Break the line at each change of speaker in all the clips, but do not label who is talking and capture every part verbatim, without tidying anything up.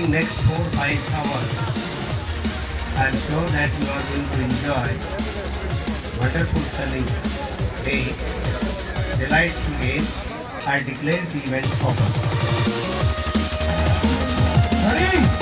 coming next four five hours. I am sure that you are going to enjoy wonderful sunny day, delightful games. I declare the event open. Ready?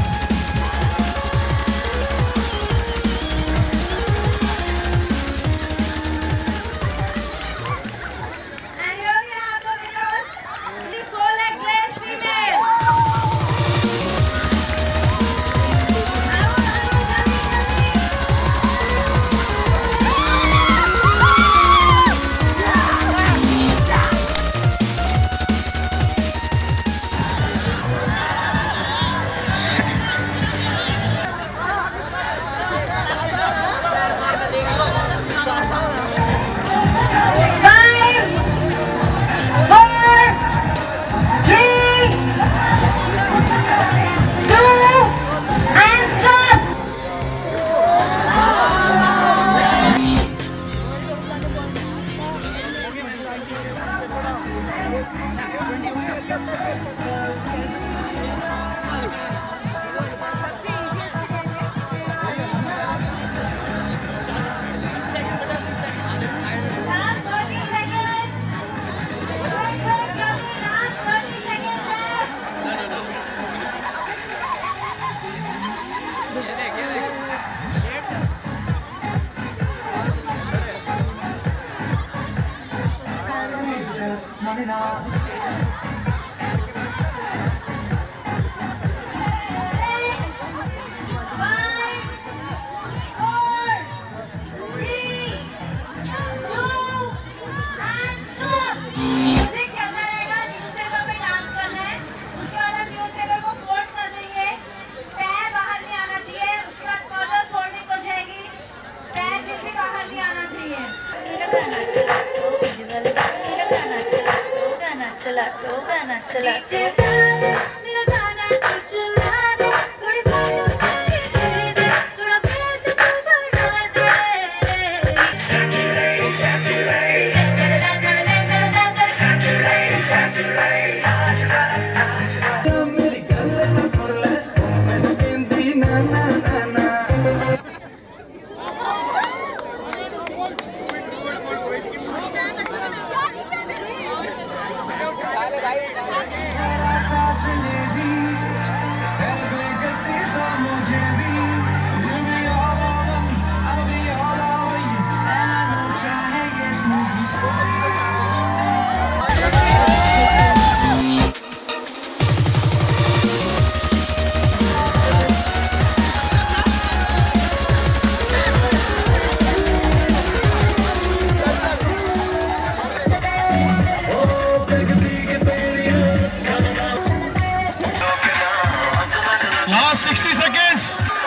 चला तो गाना चला मेरा गाना तो चला दे थोड़ी बातों से दे थोड़ा प्यार से तू बढ़ा दे saturate saturate saturate saturate saturate मेरी गल ना सुन ले मैंने कहती ना ना ना ना
sixty seconds.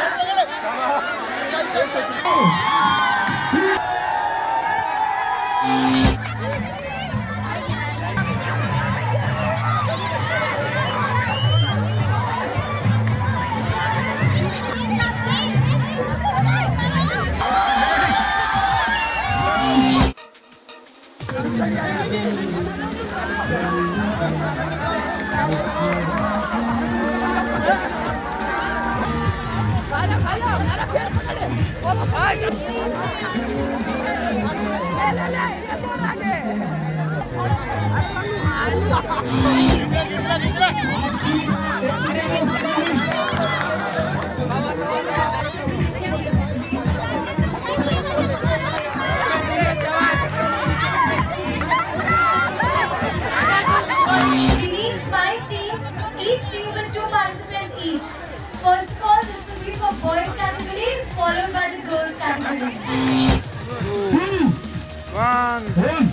First of all, this will be for boys category, followed by the girls category.
Two, one, one.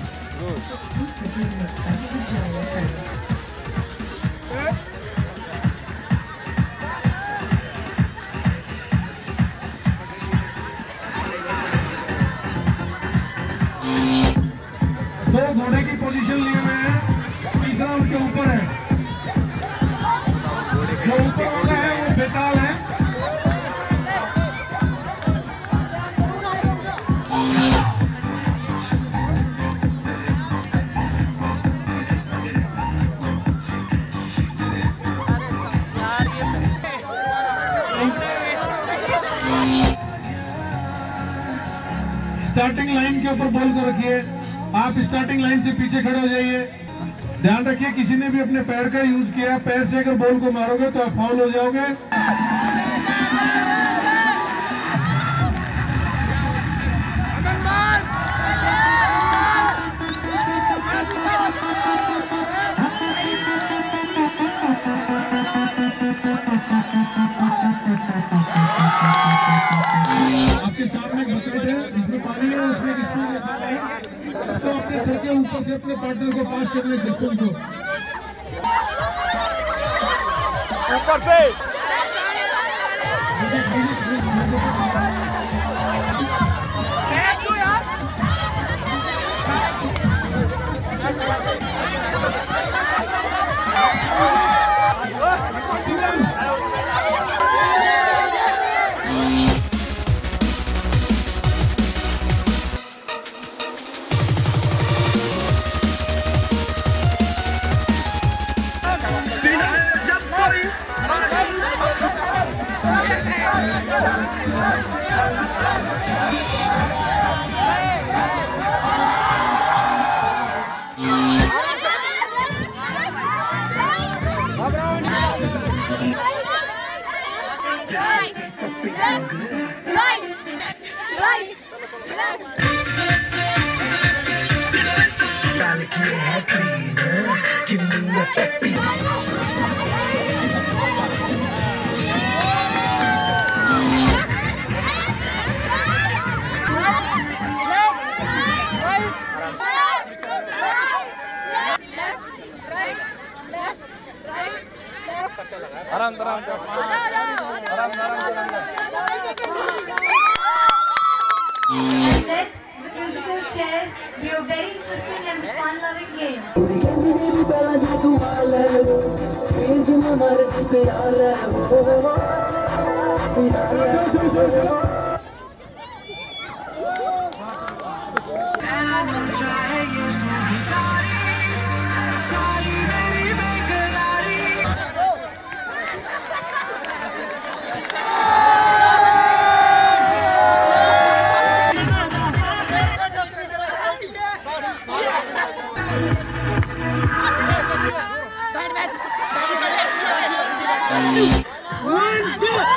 दो घोड़े की पोजीशन लिए हुए हैं, तीसरा उनके ऊपर है, जो ऊपर वाला है वो बेताल है। यार ये स्टार्टिंग लाइन के ऊपर बॉल को रखिए। आप स्टार्टिंग लाइन से पीछे खड़े हो जाइए। ध्यान रखिए किसी ने भी अपने पैर का यूज किया, पैर से अगर बॉल को मारोगे तो आप फाउल हो जाओगे। आपके सामने एक बकेट है जिसमें पानी है, उसमें एक स्पून रखा है, तो अपने सर के ऊपर से अपने पार्टनर को पास करने के स्पून को
ऊपर से आराम आराम आराम आराम
musical chairs be a very interesting and fun-loving game.
One, go!